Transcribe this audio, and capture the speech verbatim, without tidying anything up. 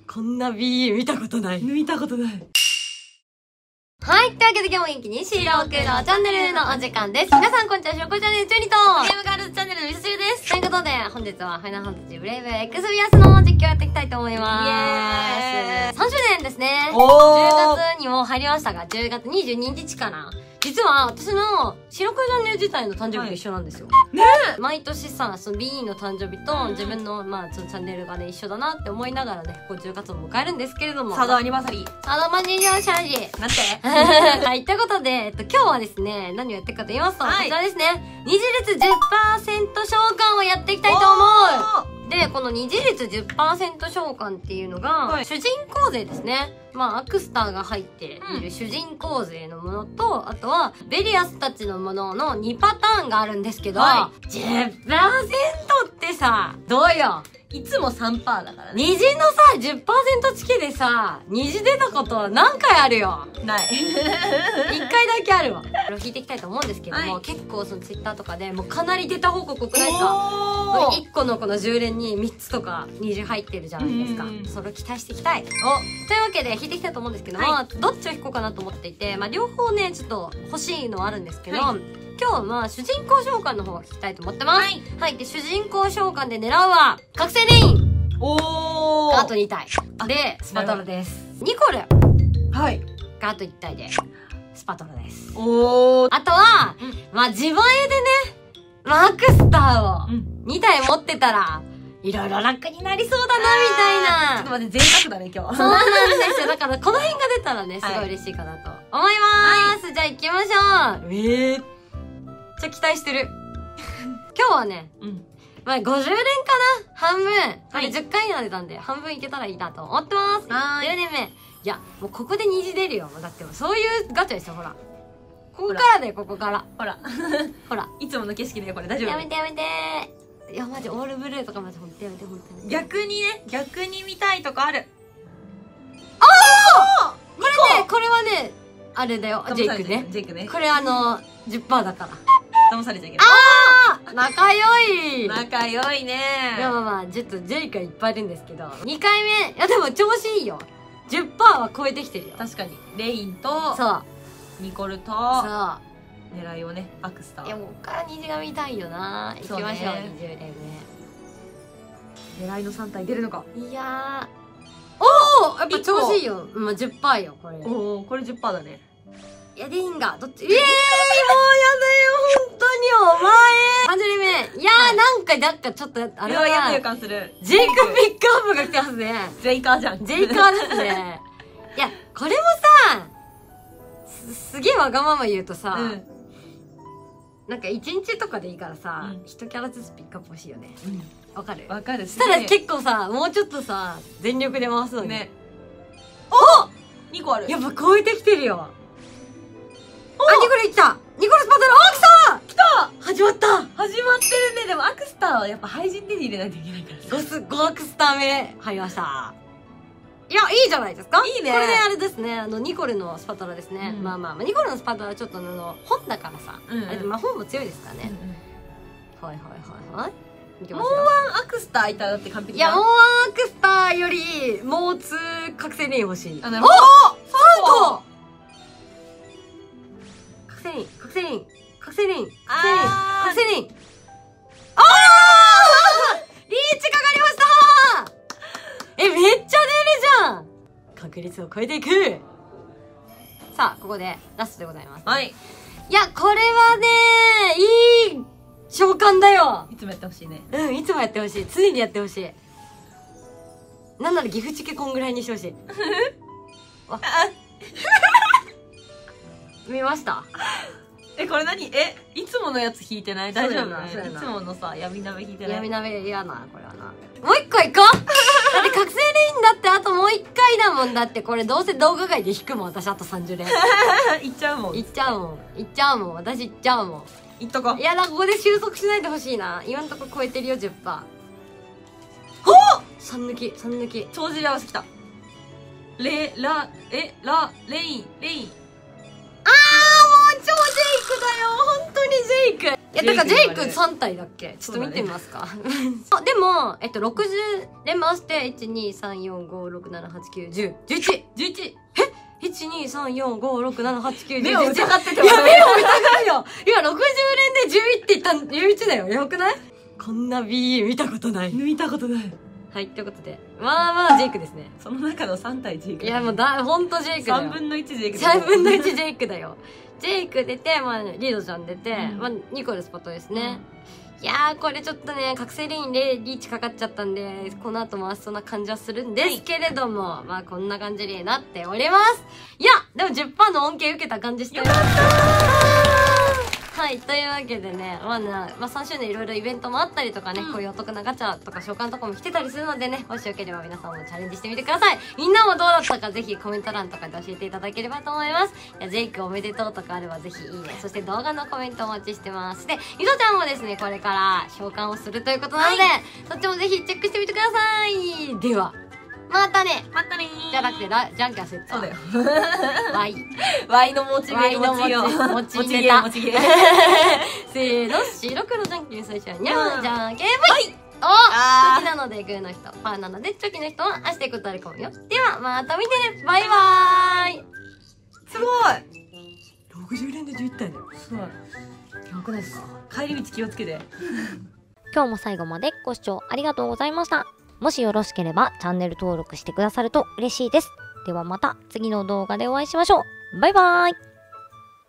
こんな ビー 見たことない。 見たことない。 はい。というわけで今日も元気にシーロークのチャンネルのお時間です。皆さんこんにちは、シロコチャンネル中にと、ゲームガールズチャンネルのみそ汁です。ということで、本日はファイナルファンタジーブレイブ X ビアスの実況をやっていきたいと思います。イエーイ !さんしゅうねんですね。 おーじゅうがつにも入りましたが、じゅうがつにじゅうににちかな。実は私の白黒チャンネル自体の誕生日と一緒なんですよ。はい、ねえ毎年さ、その ビー の誕生日と自分の、まあ、そのチャンネルがね、一緒だなって思いながらね、こうじゅうがつを迎えるんですけれども。 サードアニバーサリー。 サードマニリオシャージ。 なんてはい、ということで、えっと、今日はですね、何をやっていくかと言いますと、はい、こちらですね、二次率 じゅっパーセント 召喚をやっていきたいと思うで、この二次率 じゅっパーセント 召喚っていうのが、はい、主人公勢ですね。まあ、アクスターが入っている主人公勢のものと、うん、あとは、ベリアスたちのもののにパターンがあるんですけど、はい、じゅっパーセント ってさ、どうよいつも さんパーセント だからね。 虹のさ、じゅっパーセント チキでさ、虹出たことは何回あるよない。 一回だけあるわ。これを引いていきたいと思うんですけども、はい、結構そのツイッターとかでもうかなり出た報告多くないですか？いっこのこのじゅう連にみっつとか虹入ってるじゃないですか。それを期待していきたい。おというわけで引いていきたいと思うんですけども、はい、どっちを引こうかなと思っていて、まあ両方ね、ちょっと欲しいのはあるんですけど、はい、今日はまあ主人公召喚の方を聞きたいと思ってます。はい。はい。で、主人公召喚で狙うは、覚醒レインおーがあとに体。で、スパトロです。ニコルはい。 があといち体で、スパトロです。 おーあとは、うん、まあ自前でね、マークスターをに体持ってたら、いろいろ楽になりそうだな、みたいな。 ちょっと待って、贅沢だね、今日。 そうなんですよ。だから、この辺が出たらね、すごい嬉しいかなと思います。はい、じゃあ行きましょう。えー。ちょ、期待してる。今日はね、うん、まあごじゅう連かな半分。これじゅっかいなんでたんで、半分いけたらいいなと思ってます。はーい。じゅうねんめ。いや、もうここで虹出るよ。だってそういうガチャですよ、ほら。ここからで、ここから。 ほら。 ほら。 いつもの景色だよ、これ。大丈夫？ やめてやめていや、マジオールブルーとかマジほんとやめてほんとに。 逆にね、逆に見たいとこある。 ああこれね、これはね、あれだよ、ジェイクね。 ジェイクね。 これあの、じゅっパーセント だから。 騙されちゃいけない。 ああ仲良い仲良いね。 いやまあまあ、ちょっとジェイクはいっぱいいるんですけど、にかいめ、いやでも調子いいよ。じゅっパーセント は超えてきてるよ。 確かに。レインと、 そう。 ニコルと、 そう。 狙いをね、アクスター。 いや、もうこっから虹が見たいよな。行きましょう、にじゅう連目。狙いのさん体出るのか。 いやー。おおやっぱ調子いいよ。まあ、じゅっパーセント よ、これ。 おおこれ じゅっパーセント だね。 いや、レインが、どっちええー、もうやだよ、本当に、お前さんじゅう連目。いやー、はい、なんか、なんかちょっと、あれは。 やだ予感する。 ジェイクピックアップが来てますね。 ジェイカーじゃん。 ジェイカーですね。いや、これもさ、す、すげえわがまま言うとさ、うん、なんか一日とかでいいからさ、一、うん、キャラずつピックアップ欲しいよね。わ、うん、かる？ わかる。 したら結構さ、もうちょっとさ、全力で回すのに。ね。 お !に 個ある。 やっぱ超えてきてるよ。あ、ニコルいった！ニコルスパトロー来た！来た！始まった！ 始まってるね。でもアクスターはやっぱ廃人手に入れないといけないからさ。 ごす、ごアクスター目入りました。いや、いいじゃないですか。いいね。これであれですね、あの、ニコルのスパトラですね。うん、まあまあまあ、ニコルのスパトラはちょっとあの、本だからさ。うんうん、あれで魔法も強いですからね。うんうん、はいはいはいはい。 もうワンアクスターいたらって完璧だ。 いや、もうワンアクスターより、もうツー覚醒レイン欲しい。 あ、なるほど。 お !さんこ覚醒レイン、覚醒レイン、覚醒レイン、覚醒レイン。あーリーチかかりましたえ、めっちゃ出るじゃん確率を超えていくさあ、ここでラストでございます。 はい。 いや、これはね、いい召喚だよ。 いつもやってほしいね。 うん、いつもやってほしい。常にやってほしい。なんならギフチケこんぐらいにしてほしい。あ見ましたえ、これ何え、いつものやつ引いてない？大丈夫なの？いつものさ、闇鍋引いてない？闇鍋嫌な、これはな。もう一個行こうだって覚醒レインだってあともう一回だもん。だってこれどうせ動画外で引くもん、私あとさんじゅう連。 いっちゃうもん。 いっちゃうもん。いっちゃうもん。私いっちゃうもん。 いっとこ。 いやだ、ここで収束しないでほしいな。今んとこ超えてるよ、じゅっパーセント。 ほっ ! さん 抜き、さん抜き。 帳尻合わせきた。レ、ラ、え、ラ、レイン、レイン。 あーもう超ジェイクだよ本当にジェイクいやだからジェイクさん体だっけ、ちょっと見てみますか。あでもえっとろくじゅう連回していちにさんよんごろくななはちきゅうじゅうじゅういちじゅういちえいちにさんよんごろくななはちきゅうじゅういち。目を疑っててもいや目を疑うよ。今ろくじゅう連でじゅういちって言ったんじゅういちだよ。やばくない？こんな ビーイー 見たことない。 見たことない。 はい、ということでまあまあジェイクですね。 その中のさん体ジェイク。 いやもうだほんとジェイクだよ。 さんぶんのいちジェイク。 さんぶんのいちジェイクだよ。ジェイク出て、まあ、リードちゃん出て、 うん、 まあ、ニコルスポットですね。うん、いやー、これちょっとね、覚醒レインでリーチかかっちゃったんで、この後回しそうな感じはするんですけれども、はい、まあ、こんな感じになっております。いや、でも じゅっパーセント の恩恵受けた感じしてる。よかったー。はい、というわけでね、まあな、まあ、さんしゅうねんいろいろイベントもあったりとかね、うん、こういうお得なガチャとか召喚とかも来てたりするのでね、もしよければ皆さんもチャレンジしてみてください。みんなもどうだったかぜひコメント欄とかで教えていただければと思います。いや、ジェイクおめでとうとかあればぜひいいね、そして動画のコメントお待ちしてます。で、みぞちゃんもですね、これから召喚をするということなので、はい、そっちもぜひチェックしてみてください。では、またねまたねーじゃなくてラじゃんけん焦った。 そうだよ。 ワイ。 ワイの持ちゲーの持ち持ちネタ。 持ちゲー。 せーの、白黒じゃんけん最初はにゃんじゃんけんぽい。おあチョキなのでグーの人、パーなのでチョキの人はあしていくことあるかもよ。では、また見てねバイバーイ。 すごいろくじゅう連でじゅういち体だよ。 すごい。 やばくないですか？ 帰り道気をつけて。 今日も最後までご視聴ありがとうございました。もしよろしければチャンネル登録してくださると嬉しいです。ではまた次の動画でお会いしましょう。バイバーイ。